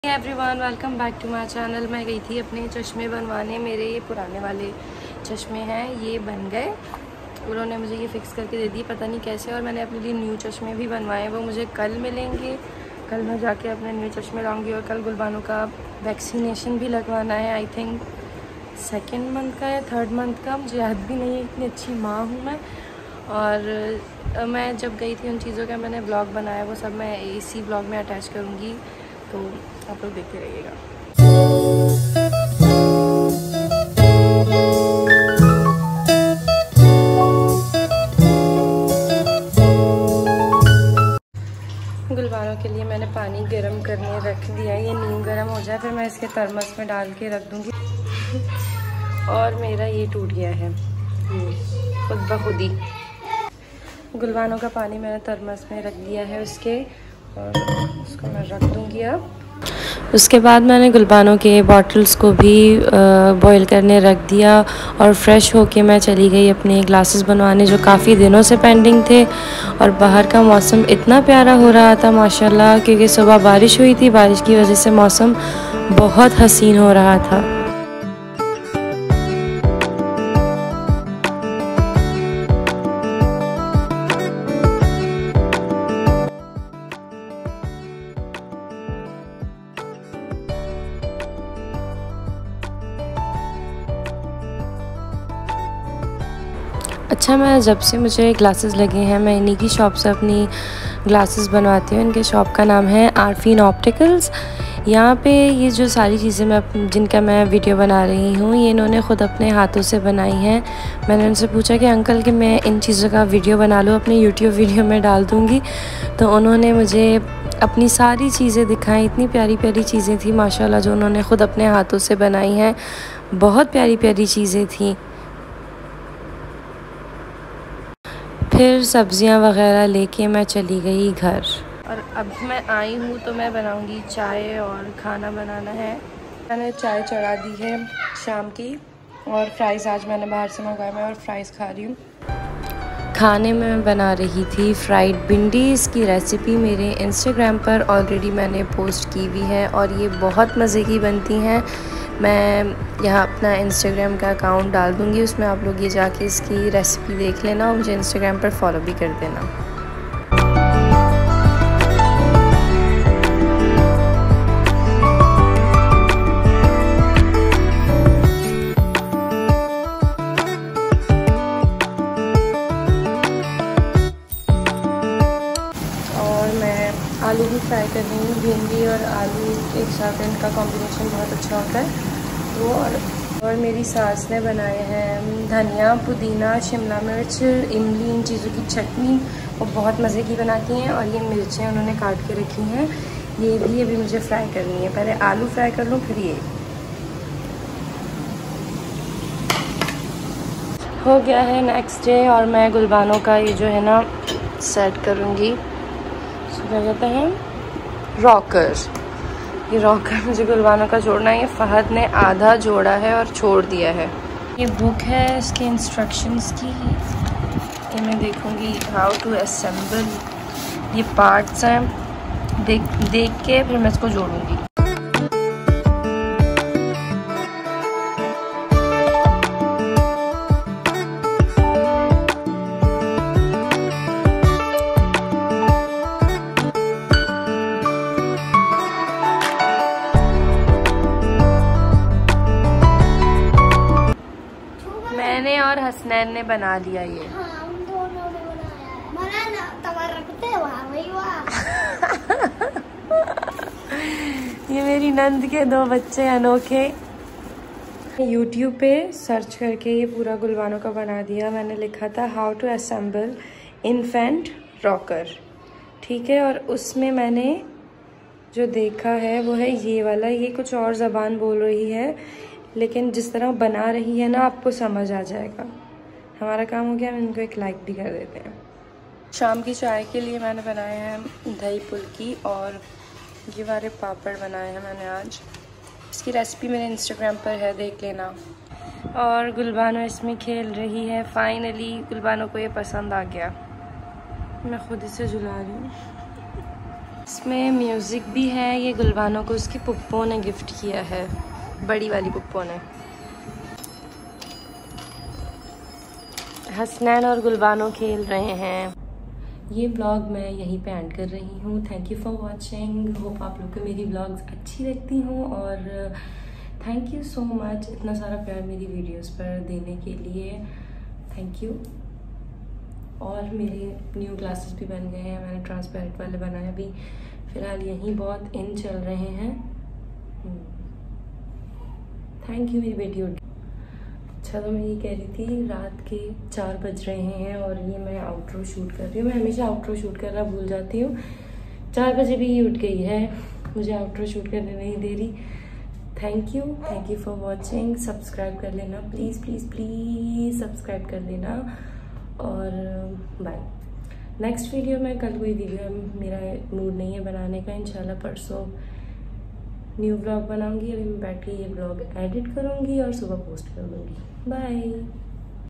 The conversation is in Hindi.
Everyone, welcome back to my channel. मैं गई थी अपने चश्मे बनवाने। मेरे ये पुराने वाले चश्मे हैं, ये बन गए। उन्होंने मुझे ये फ़िक्स करके दे दी, पता नहीं कैसे। और मैंने अपने लिए न्यू चश्मे भी बनवाए, वो मुझे कल मिलेंगे। कल मैं जाके अपने न्यू चश्मे लाऊंगी। और कल गुलबानों का वैक्सीनेशन भी लगवाना है। आई थिंक 2nd मंथ का या 3rd मंथ का, मुझे याद भी नहीं है। इतनी अच्छी माँ हूँ मैं। और मैं जब गई थी उन चीज़ों का मैंने ब्लॉग बनाया, वो सब मैं इसी ब्लॉग में अटैच करूँगी, तो आप लोग देखते रहिएगा। गुलबानों के लिए मैंने पानी गर्म करने रख दिया। ये नीम गर्म हो जाए फिर मैं इसके थर्मस में डाल के रख दूँगी। और मेरा ये टूट गया है खुद ब खुद ही। गुलबानों का पानी मैंने थर्मस में रख दिया है उसके, और उसको मैं रख दूँगी अब। उसके बाद मैंने गुलबानों के बॉटल्स को भी बॉईल करने रख दिया। और फ्रेश होके मैं चली गई अपने ग्लासेस बनवाने, जो काफ़ी दिनों से पेंडिंग थे। और बाहर का मौसम इतना प्यारा हो रहा था माशाल्लाह, क्योंकि सुबह बारिश हुई थी। बारिश की वजह से मौसम बहुत हसीन हो रहा था। अच्छा, मैं जब से मुझे ग्लासेस लगे हैं, मैं इन्हीं की शॉप से अपनी ग्लासेस बनवाती हूँ। इनके शॉप का नाम है आरफीन ऑप्टिकल्स। यहाँ पे ये जो सारी चीज़ें जिनका मैं वीडियो बना रही हूँ, ये इन्होंने ख़ुद अपने हाथों से बनाई हैं। मैंने उनसे पूछा कि अंकल कि मैं इन चीज़ों का वीडियो बना लूँ, अपने यूट्यूब वीडियो में डाल दूँगी। तो उन्होंने मुझे अपनी सारी चीज़ें दिखाई। इतनी प्यारी प्यारी चीज़ें थी माशाल्लाह, जो उन्होंने ख़ुद अपने हाथों से बनाई हैं। बहुत प्यारी प्यारी चीज़ें थी। फिर सब्ज़ियाँ वग़ैरह लेके मैं चली गई घर। और अब मैं आई हूँ तो मैं बनाऊँगी चाय, और खाना बनाना है। मैंने चाय चढ़ा दी है शाम की, और फ्राइज़ आज मैंने बाहर से मंगवाया, मैं और फ्राइज़ खा रही हूँ। खाने में मैं बना रही थी फ्राइड भिंडी। इसकी रेसिपी मेरे इंस्टाग्राम पर ऑलरेडी मैंने पोस्ट की हुई है, और ये बहुत मज़े की बनती हैं। मैं यहाँ अपना इंस्टाग्राम का अकाउंट डाल दूँगी, उसमें आप लोग ये जाके इसकी रेसिपी देख लेना, और मुझे इंस्टाग्राम पर फॉलो भी कर देना। और मैं आलू भी फ्राई कर रही हूँ। भिंडी और आलू एक साथ, इनका कॉम्बिनेशन बहुत अच्छा होता है वो। और मेरी सास ने बनाए हैं धनिया, पुदीना, शिमला मिर्च, इमली, इन चीज़ों की चटनी। वो बहुत मज़े की बनाती हैं। और ये मिर्चें उन्होंने काट के रखी हैं, ये भी अभी मुझे फ्राई करनी है। पहले आलू फ्राई कर लूँ, फिर ये हो गया है नेक्स्ट डे। और मैं गुलबानों का ये जो है ना सेट करूँगी, क्या कहते हैं, रॉकर। ये रॉकर मुझे गुलबानों का जोड़ना है। ये फ़हद ने आधा जोड़ा है और छोड़ दिया है। ये बुक है इसके इंस्ट्रक्शंस की, ये मैं देखूँगी हाउ टू असेंबल। ये पार्ट्स हैं, देख के फिर मैं इसको जोड़ूँगी। मैंने और हसनैन ने बना लिया ये। हाँ, हम दोनों ने बनाया। ये मेरी नंद के 2 बच्चे अनोखे। YouTube पे सर्च करके ये पूरा गुलबानों का बना दिया। मैंने लिखा था how to assemble infant rocker, ठीक है। और उसमें मैंने जो देखा है वो है ये वाला। ये कुछ और ज़बान बोल रही है, लेकिन जिस तरह बना रही है ना, आपको समझ आ जाएगा। हमारा काम हो गया, हम इनको एक लाइक भी कर देते हैं। शाम की चाय के लिए मैंने बनाए हैं दही फुल्की, और ये वाले पापड़ बनाए हैं मैंने आज। इसकी रेसिपी मेरे इंस्टाग्राम पर है, देख लेना। और गुलबानो इसमें खेल रही है। फाइनली गुलबानो को ये पसंद आ गया। मैं खुद इसे झुला रही हूँ। इसमें म्यूज़िक भी है। ये गुलबानो को उसकी पुप्पो ने गिफ्ट किया है, बड़ी वाली पुप्पो ने। हसनैन और गुलबानो खेल रहे हैं। ये ब्लॉग मैं यहीं पे एंड कर रही हूँ। Thank you for watching. Hope आप लोग को मेरी ब्लॉग्स अच्छी लगती हों और थैंक यू सो मच इतना सारा प्यार मेरी वीडियोस पर देने के लिए। Thank you. और मेरे न्यू ग्लासेस भी बन गए हैं, मैंने ट्रांसपेरेंट वाले बनाए। अभी फ़िलहाल यहीं बहुत इन चल रहे हैं। Thank you. मेरी बेटी उठ। अच्छा, तो मैं ये कह रही थी, रात के 4 बज रहे हैं और ये मैं आउटरो शूट कर रही हूँ। मैं हमेशा आउटरो शूट करना भूल जाती हूँ। 4 बजे भी ये उठ गई है, मुझे आउटरो शूट करने नहीं दे रही। Thank you for watching. Subscribe कर लेना प्लीज़ प्लीज़ प्लीज़, सब्सक्राइब कर लेना। और बाय। नेक्स्ट वीडियो में कल कोई वीडियो मेरा मूड नहीं है बनाने का। इंशाल्लाह परसों न्यू ब्लॉग बनाऊंगी। अभी मैं बैठ के ये ब्लॉग एडिट करूंगी और सुबह पोस्ट कर दूंगी। बाय।